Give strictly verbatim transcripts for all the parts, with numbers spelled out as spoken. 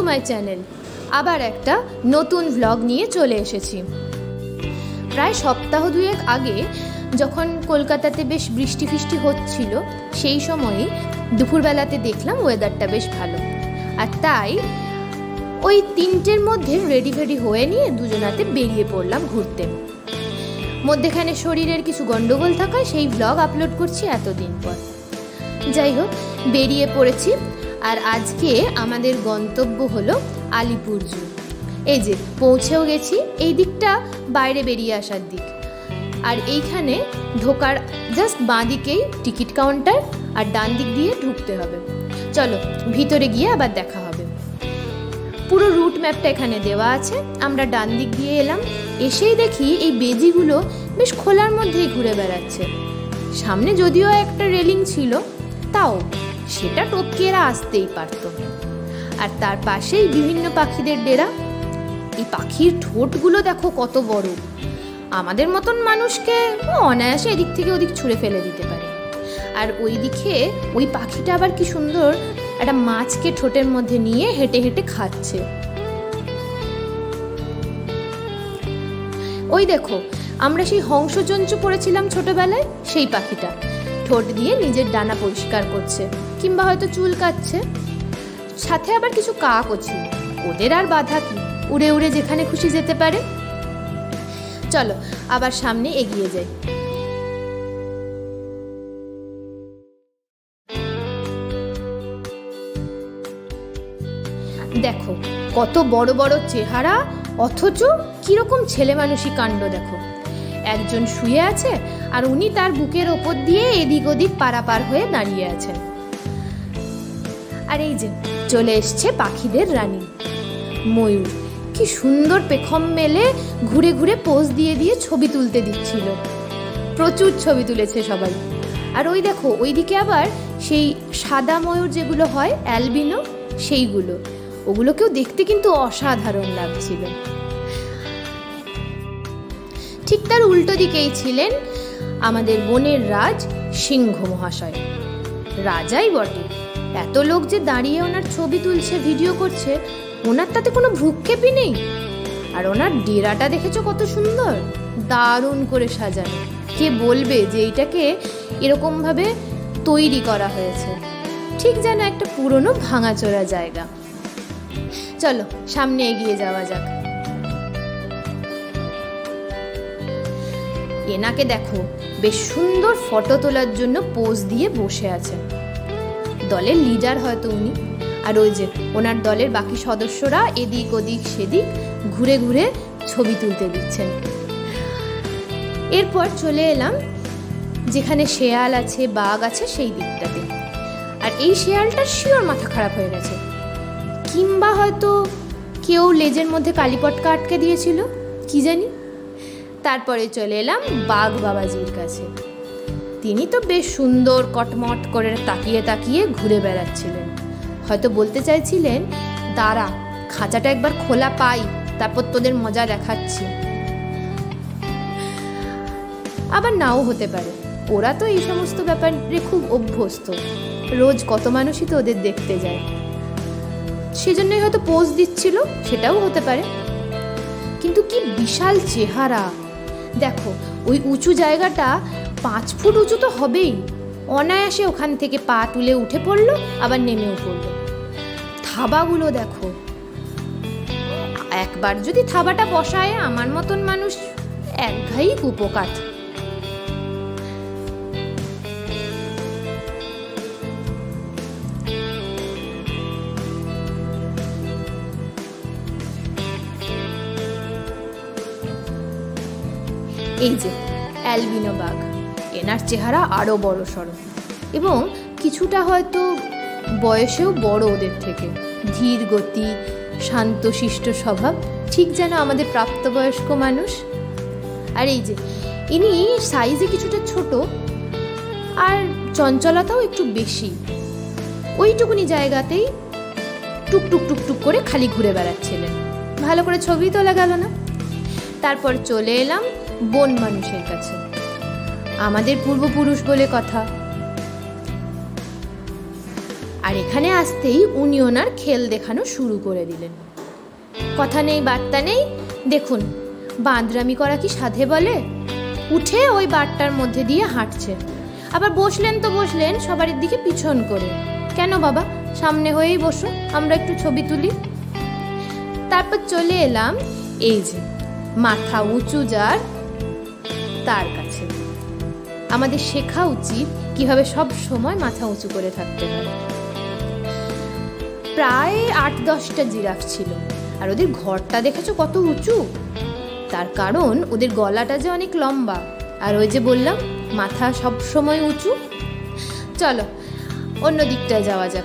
My channel. আবার একটা নতুন ভ্লগ নিয়ে চলে এসেছি। প্রায় সপ্তাহ দুয়েক আগে যখন কলকাতাতে বেশ বৃষ্টি ফিষ্টি হচ্ছিল, সেই সময়ই দুপুরবেলাতে দেখলাম ওয়েদারটা বেশ ভালো, আর তাই ওই তিনটের মধ্যে রেডি ফেডি হয়ে নিয়ে দুজনাতে বেরিয়ে পড়লাম ঘুরতে। মধ্যেখানে শরীরের কিছু গন্ডগোল থাকায় সেই ভ্লগ আপলোড করছি এতদিন পর। যাই হোক, বেরিয়ে পড়েছি, আর আজকে আমাদের গন্তব্য হলো আলিপুর জু। এই যে পৌঁছেও গেছি। এই দিকটা বাইরে বেরিয়ে আসার দিক, আর এইখানে ঢোকার জাস্ট বাঁ দিকেই টিকিট কাউন্টার, আর ডান দিক দিয়ে ঢুকতে হবে। চলো ভিতরে গিয়ে আবার দেখা হবে। পুরো রুট ম্যাপটা এখানে দেওয়া আছে। আমরা ডান দিক দিয়ে এলাম, এসেই দেখি এই বেজিগুলো বেশ খোলার মধ্যেই ঘুরে বেড়াচ্ছে। সামনে যদিও একটা রেলিং ছিল, তাও সেটা টপকে এরা আসতেই পারত। আর তার পাশেই বিভিন্ন পাখিদের ডেরা। এই পাখির ঠোঁটগুলো দেখো কত বড়, আমাদের মতন মানুষকে অনায়াসে এদিক থেকে ওদিক ছুঁড়ে ফেলে দিতে পারে। আর ওই দিকে ওই পাখিটা আবার কি সুন্দর একটা মাছকে ঠোঁটের মধ্যে নিয়ে হেঁটে হেঁটে খাচ্ছে। ওই দেখো, আমরা সেই হংসচঞ্চু পড়েছিলাম ছোটবেলায়, সেই পাখিটা ঠোঁট দিয়ে নিজের ডানা পরিষ্কার করছে, কিংবা হয়তো চুল কাটছে। সাথে আবার কিছু কাকও ছিল, ওদের আর বাধা কি, উড়ে উড়ে যেখানে খুশি যেতে পারে। চলো আবার সামনে এগিয়ে যাই। দেখো কত বড় বড় চেহারা, অথচ কিরকম ছেলে মানুষই কাণ্ড। দেখো, একজন শুয়ে আছে, আর উনি তার বুকের ওপর দিয়ে এদিক ওদিক পারাপার হয়ে দাঁড়িয়ে আছেন। আর এই যে চলে এসছে পাখিদের রানী ময়ূর। কি সুন্দর পেখম মেলে ঘুরে ঘুরে পোজ দিয়ে দিয়ে ছবি তুলতে দিচ্ছিল। প্রচুর ছবি তুলেছে সবাই। আর ওই দেখো, ওইদিকে আবার সেই সাদা ময়ূর যেগুলো হয় অ্যালবিনো, সেইগুলো, ওগুলোকেও দেখতে কিন্তু অসাধারণ লাগছিল। ঠিক তার উল্টো দিকেই ছিলেন আমাদের বনের রাজ সিংহ মহাশয়। রাজাই বটে, এত লোক যে দাঁড়িয়ে ওনার ছবি তুলছে, ভিডিও করছে, ওনার তাতে কোনো ভ্রুক্ষেপই নেই। আর ওনার ডেরাটা দেখেছো কত সুন্দর, দারুণ করে সাজানো। কে বলবে যে এইটাকে এরকম ভাবে তৈরি করা হয়েছে, ঠিক যেন একটা পুরনো ভাঙাচোরা জায়গা। চলো সামনে এগিয়ে যাওয়া যাক। এনাকে দেখো, বেশ সুন্দর ফটো তোলার জন্য পোজ দিয়ে বসে আছেন। দলের লিডার হয়তো উনি। আর ওই যে ওনার দলের বাকি সদস্যরা এদিক ওদিক সেদিক ঘুরে ঘুরে ছবি তুলতে দিচ্ছেন। এরপর চলে এলাম যেখানে শেয়াল আছে, বাঘ আছে, সেই দিকটাতে। আর এই শেয়ালটার শিওর মাথা খারাপ হয়ে গেছে, কিংবা হয়তো কেউ লেজের মধ্যে কালীপটকা আটকে দিয়েছিল, কি জানি। তারপরে চলে এলাম বাঘ বাবাজির কাছে। তিনি তো বেশ সুন্দর কটমট করে তাকিয়ে তাকিয়ে ঘুরে বেড়াচ্ছিলেন। হয়তো বলতে চাইছিলেন, দাঁড়া, খাঁচাটা একবার খোলা পাই, তারপর তোদের মজা দেখাচ্ছি। আবার নাও হতে পারে, ওরা তো এই সমস্ত ব্যাপারে খুব অভ্যস্ত, রোজ কত মানুষই তো ওদের দেখতে যায়, সেজন্যই হয়তো পোজ দিচ্ছিল, সেটাও হতে পারে। কিন্তু কি বিশাল চেহারা দেখো, ওই উঁচু জায়গাটা পাঁচ ফুট উঁচু তো হবেই। অনায়াসে ওখান থেকে পা তুলে উঠে পড়লো, আবার নেমেও পড়লো। থাবাগুলো দেখো, একবার যদি থাবাটা বসায় আমার মতন মানুষ একঘাই কুপোকাত। এই যে অ্যালবিনো বাঘ, এনার চেহারা আরো বড় সড়ো, এবং কিছুটা হয়তো বয়সেও বড় ওদের থেকে। ধীর গতি, শান্তশিষ্ট স্বভাব, ঠিক যেন আমাদের প্রাপ্তবয়স্ক মানুষ। আর এই যে ইনি সাইজে কিছুটা ছোট, আর চঞ্চলতাও একটু বেশি। ওইটুকুনি জায়গাতেই টুকটুক টুকটুক করে খালি ঘুরে বেড়াচ্ছিলেন। ভালো করে ছবি তোলা গেল না। তারপর চলে এলাম বন মানুষের কাছে, আমাদের পূর্বপুরুষ বলে কথা। আর এখানে আসতেই উনি ওনার খেল দেখানো শুরু করে দিলেন। কথা নেই বার্তা নেই, দেখুন বাঁদরামি করা কি সাধে বলে, উঠে ওই বারটার মধ্যে দিয়ে হাঁটছে। আবার বসলেন তো বসলেন সবার দিকে পিছন করে। কেন বাবা, সামনে হয়েই বসো, আমরা একটু ছবি তুলি। তারপর চলে এলাম এই যে মাথা উঁচু যার, তার কাছে। আমাদের শেখা উচিত কিভাবে সব সময় মাথা উঁচু করে থাকতে হয়। প্রায় আট দশটা জিরাফ ছিল, আর ওদের ঘরটা দেখেছো কত উঁচু। তার কারণ ওদের গলাটা যে অনেক লম্বা, আর ওই যে বললাম মাথা সব সময় উঁচু। চলো অন্য দিকটায় যাওয়া যাক।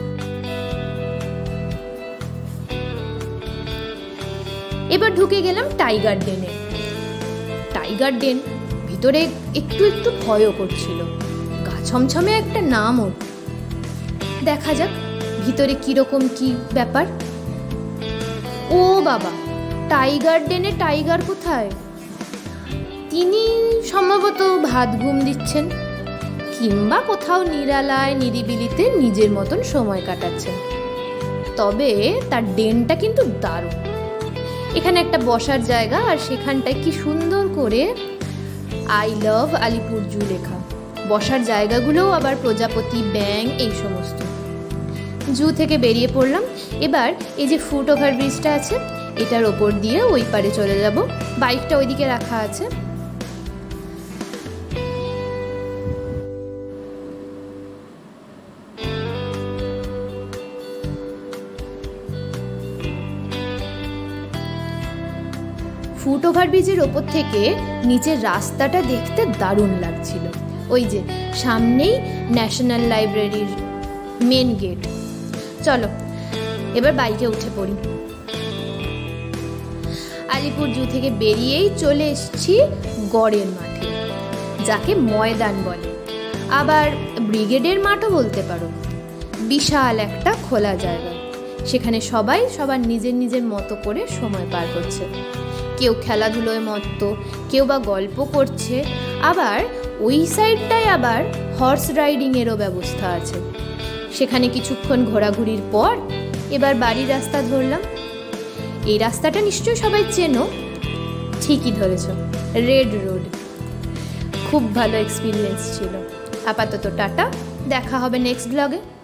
এবার ঢুকে গেলাম টাইগার ডেনে। টাইগার ডেন ভিতরে একটু একটু ভয়ও করছিল, গা ছমছমে একটা নাম ওর। দেখা যাক ভিতরে কিরকম কি ব্যাপার। ও বাবা, টাইগার ডেনে টাইগার কোথায়? তিনি সম্ভবত ভাত ঘুম দিচ্ছেন, কিংবা কোথাও নিরালায় নিরিবিলিতে নিজের মতন সময় কাটাচ্ছেন। তবে তার ডেনটা কিন্তু দারুণ। এখানে একটা বসার জায়গা, আর সেখানটায় কি সুন্দর করে আই লাভ আলিপুর জু লেখা। বসার জায়গাগুলোও আবার প্রজাপতি, ব্যাঙ, এই সমস্ত। জু থেকে বেরিয়ে পড়লাম। এবার এই যে ফুট ওভার ব্রিজটা আছে, এটার ওপর দিয়ে ওই পারে চলে যাব। বাইকটা ওইদিকে রাখা আছে। ফুট ওভার ব্রিজের ওপর থেকে নিচের রাস্তাটা দেখতে দারুণ লাগছিল। ওই যে সামনেই ন্যাশনাল লাইব্রেরির মেন গেট। চলো এবার বাইকে উঠে পড়ি। আলিপুর জু থেকে বেরিয়েই চলে এসেছি গড়ের মাঠে, যাকে ময়দান বলে, আবার ব্রিগেডের মাঠও বলতে পারো। বিশাল একটা খোলা জায়গা, সেখানে সবাই সবার নিজের নিজের মতো করে সময় পার করছে। কেউ খেলাধুলোয় মত্ত, কেউ বা গল্প করছে। আবার ওই সাইডটায় আবার হর্স রাইডিংয়েরও ব্যবস্থা আছে। সেখানে কিছুক্ষণ ঘোরাঘুরির পর এবার বাড়ির রাস্তা ধরলাম। এই রাস্তাটা নিশ্চয়ই সবাই চেনো। ঠিকই ধরেছ, রেড রোড। খুব ভালো এক্সপিরিয়েন্স ছিল। আপাতত টাটা, দেখা হবে নেক্সট ব্লগে।